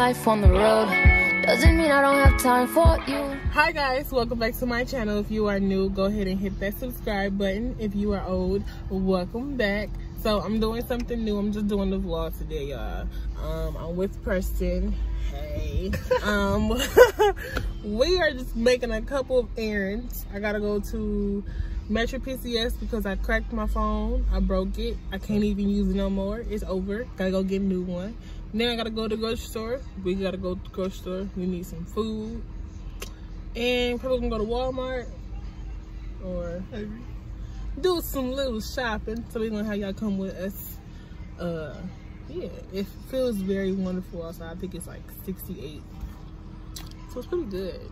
life on the road doesn't mean I don't have time for you. Hi guys, welcome back to my channel. If you are new, go ahead and hit that subscribe button. If you are old, welcome back. So I'm doing something new. I'm just doing the vlog today, y'all. I'm with Preston. Hey. We are just making a couple of errands. I gotta go to Metro PCS because I cracked my phone. I broke it. I can't even use it no more. It's over. Gotta go get a new one. Then I gotta go to the grocery store. We gotta go to the grocery store. We need some food. And probably gonna go to Walmart or maybe do some little shopping. So we're gonna have y'all come with us. Yeah, it feels very wonderful outside. I think it's like 68. So it's pretty good.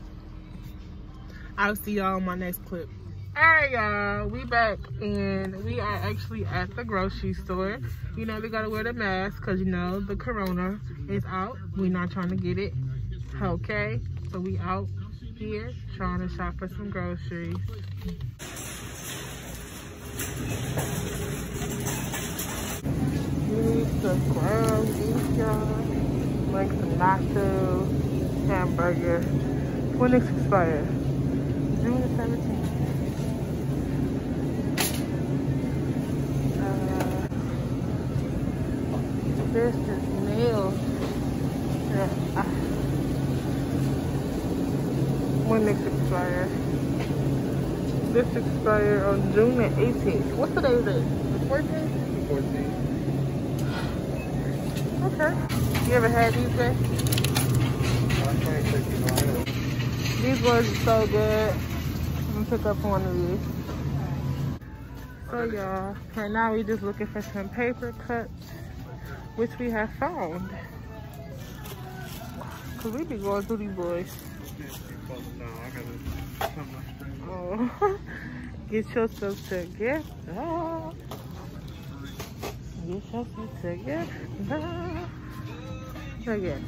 I'll see y'all on my next clip. Alright y'all, we back and we are actually at the grocery store. You know, we gotta wear the mask because you know the corona is out. We're not trying to get it. Okay, so we out here trying to shop for some groceries. The ground beef, y'all. Like some nachos, hamburger. When it's expired? June the 17th. This is nails. When it's expired? This expired on June the 18th. What's today's date? The 14th? The 14th. Okay. You ever had these guys? These ones are so good. I'm gonna pick up one of these. So y'all, right now we just looking for some paper cuts, which we have found. Cause we be going through these boys. Oh, get yourself together. Get yourself together. Again.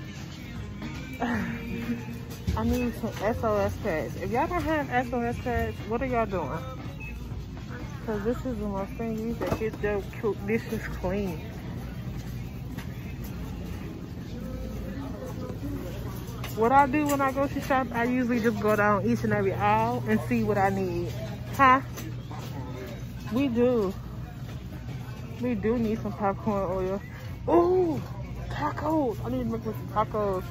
I need some SOS pads. If y'all don't have SOS pads, what are y'all doing? Because this is the most thing you that get your dishes clean. What I do when I go to shop, I usually just go down each and every aisle and see what I need. Huh? We do. We do need some popcorn oil. Ooh, tacos. I need to make some tacos.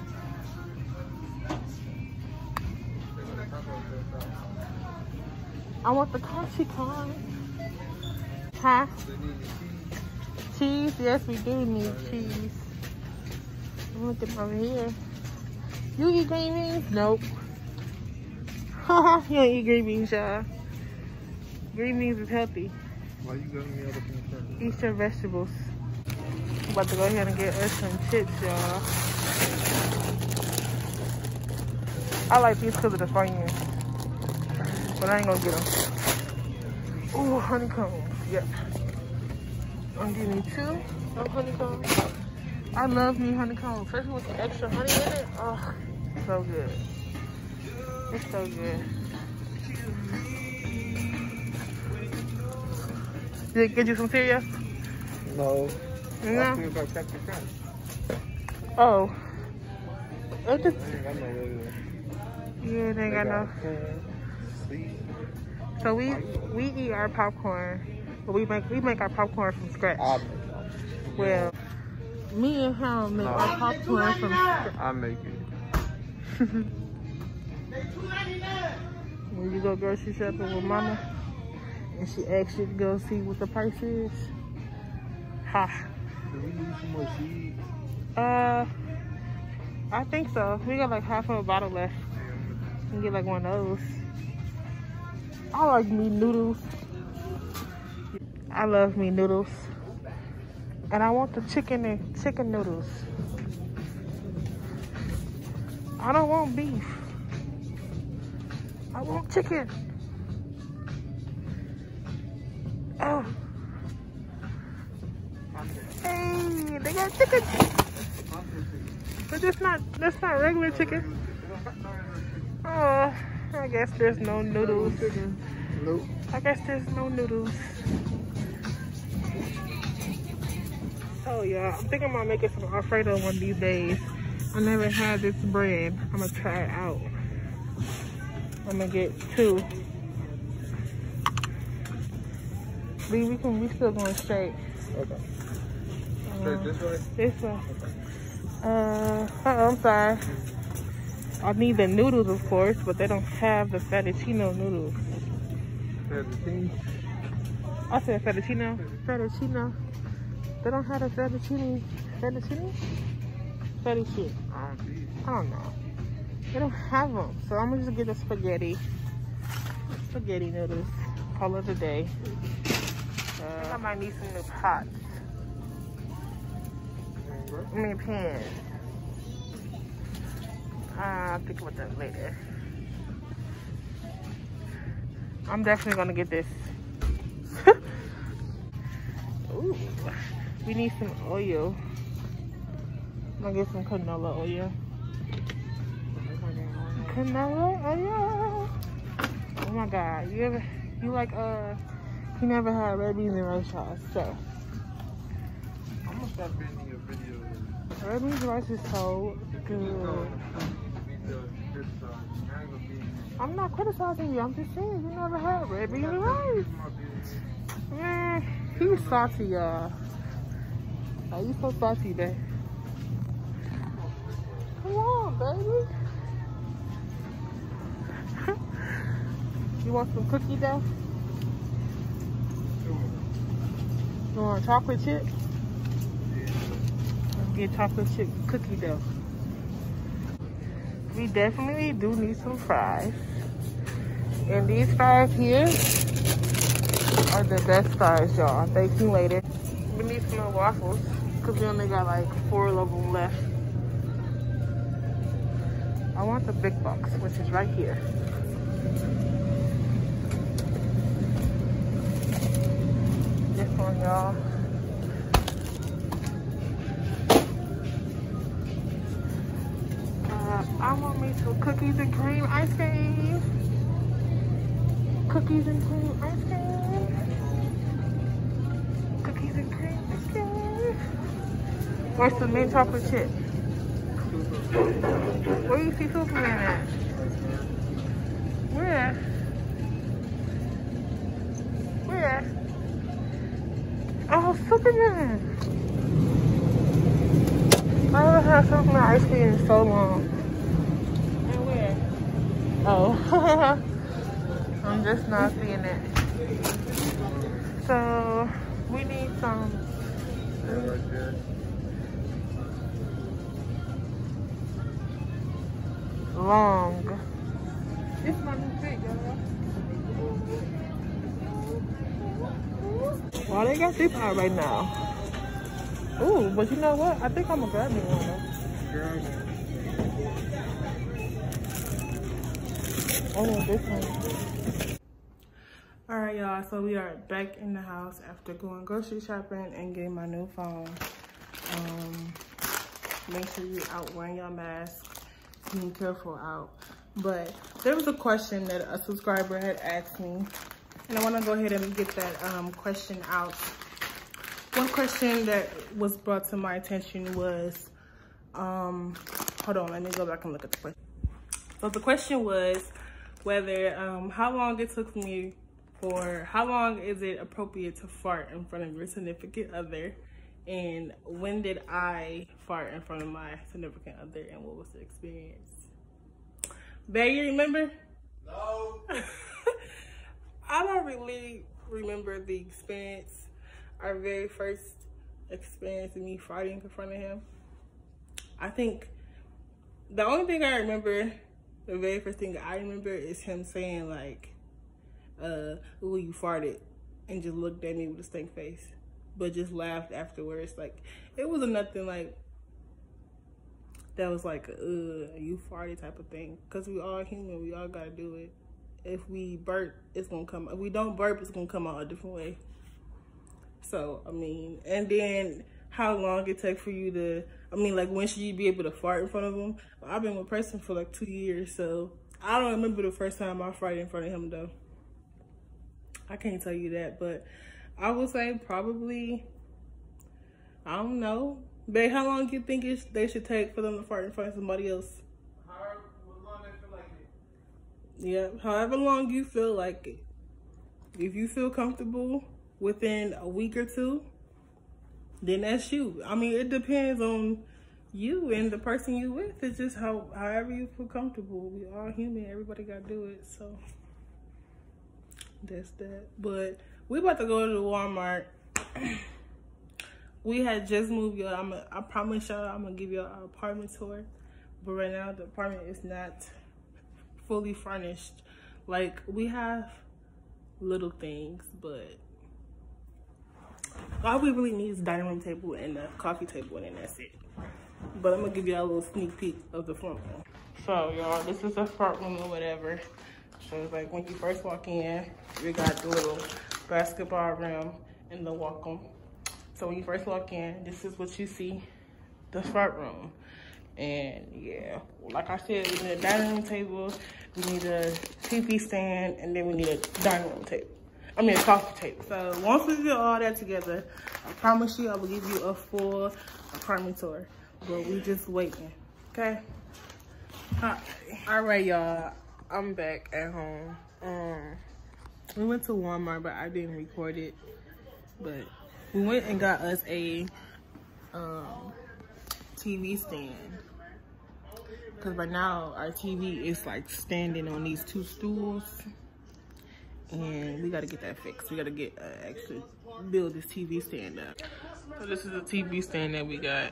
I want the crunchy kind. Huh? Cheese? Yes, we do need cheese. I'm looking over here. You eat green beans? Nope. Haha, you don't eat green beans, y'all. Green beans is healthy. Why you giving me other things? Eat your vegetables. I'm about to go ahead and get us some chips, y'all. I like these because of the fire. But I ain't gonna get them. Ooh, honeycombs. Yep. I'm getting me 2 of honeycombs. I love me honeycombs, especially with the extra honey in it. Oh, so good. It's so good. Did it get you some cereal? No. No? Captain Crunch. Oh. It just, Yeah, they ain't got no. So we eat our popcorn, but we make our popcorn from scratch. Well, me and him make our popcorn from scratch. I make it. When you go grocery shopping with mama, and she asks you to go see what the price is. Ha. Do we need some more seeds? I think so. We got like half of a bottle left. We can get like one of those. I like me noodles. I love me noodles. And I want the chicken noodles. I don't want beef. I want chicken. Oh. Hey, they got chicken. But that's not regular chicken. Oh, I guess there's no noodles. Nope. I guess there's no noodles. Oh yeah, I'm thinking about making some Alfredo one of these days. I never had this brand. I'm gonna try it out. I'm gonna get 2. We still going straight. Okay. Straight this way? This way. I'm sorry. I need the noodles, of course, but they don't have the fettuccine noodles. Fettuccine? I said fettuccine. Fettuccine. They don't have a fettuccine. Fettuccine? Fettuccine. I don't know. They don't have them. So I'm gonna just get the spaghetti. Spaghetti noodles. Call it a day. I might need some new pots. I mean pans. I'll think about that later. I'm definitely gonna get this. Ooh, we need some oil. I'm gonna get some canola oil. Canola oil. Oh my God, you never had red beans and rice sauce, so. I'm gonna start being in your videos. Red beans and rice is so good. I'm not criticizing you, I'm just saying you never had red beans and rice. Man, he's salty, y'all. Oh, you so salty, babe. Come on, baby. You want some cookie dough? You want chocolate chip? Let's get chocolate chip cookie dough. We definitely do need some fries. And these fries here are the best fries, y'all. Thank you later. We need some more waffles because we only got like 4 of them left. I want the big box, which is right here. This one, y'all. I want me some cookies and cream ice cream. Cookies and cream ice cream. Cookies and cream ice cream. Where's the mint chocolate chip? Where do you see Superman at? Where? Where? Oh, Superman! I haven't had Superman ice cream in so long. And where? Oh. I'm just not seeing it. So, we need some. Yeah, right there. Long. It's my new fit, y'all. Why they got this out right now? Ooh, but you know what? I think I'm gonna grab me one though. Oh, this one. All right, y'all. So we are back in the house after going grocery shopping and getting my new phone. Make sure you're out wearing your mask. Being careful out. But there was a question that a subscriber had asked me, and I want to go ahead and get that question out. One question that was brought to my attention was, hold on, let me go back and look at the question. So the question was whether, how long it took me, or how long is it appropriate to fart in front of your significant other, and when did I fart in front of my significant other, and what was the experience? Babe, you remember? No. I don't really remember the experience. Our very first experience of me farting in front of him. I think the only thing I remember, the very first thing I remember is him saying like, ooh, you farted, and just looked at me with a stink face, but just laughed afterwards. Like, it wasn't nothing like, that was like, you farted type of thing. Cause we all human, we all gotta do it. If we burp, it's gonna come, if we don't burp, it's gonna come out a different way. So, I mean, and then how long it take for you to, I mean, like, when should you be able to fart in front of him? I've been with a person for like 2 years, so I don't remember the first time I farted in front of him though. I can't tell you that, but I would say probably I don't know. Babe, how long do you think they should take for them to fart in front of somebody else? However long they feel like it. Yeah, however long you feel like it. If you feel comfortable within a week or two, then that's you. I mean, it depends on you and the person you with. It's just however you feel comfortable. We all human. Everybody got to do it. So that's that. But we about to go to the Walmart. We had just moved, y'all. I promise y'all I'm gonna give y'all an apartment tour. But right now the apartment is not fully furnished. Like, we have little things, but all we really need is a dining room table and a coffee table, and then that's it. But I'm gonna give y'all a little sneak peek of the front room. So y'all, this is the front room or whatever. So it's like when you first walk in, we got the little basketball rim and the welcome. So when you first walk in, this is what you see, the front room. And yeah, like I said, we need a dining room table, we need a TV stand, and then we need a dining room table. I mean, a coffee table. So once we get all that together, I promise you I will give you a full apartment tour. But we just waiting, okay? All right, y'all, I'm back at home. We went to Walmart, but I didn't record it. But we went and got us a TV stand. Because right now, our TV is like standing on these two stools. And we got to get that fixed. We got to get actually build this TV stand up. So this is the TV stand that we got.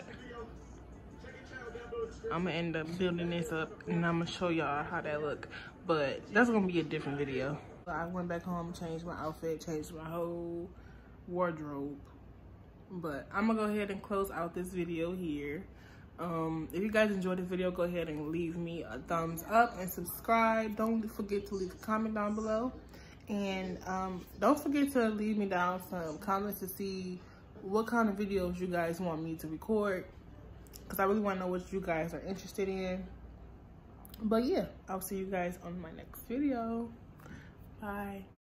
I'm going to end up building this up. And I'm going to show y'all how that look. But that's going to be a different video. I went back home, changed my outfit, changed my whole wardrobe. But I'm gonna go ahead and close out this video here. If you guys enjoyed this video, go ahead and leave me a thumbs up and subscribe. Don't forget to leave a comment down below, and don't forget to leave me down some comments to see what kind of videos you guys want me to record, because I really want to know what you guys are interested in. But yeah, I'll see you guys on my next video. Bye.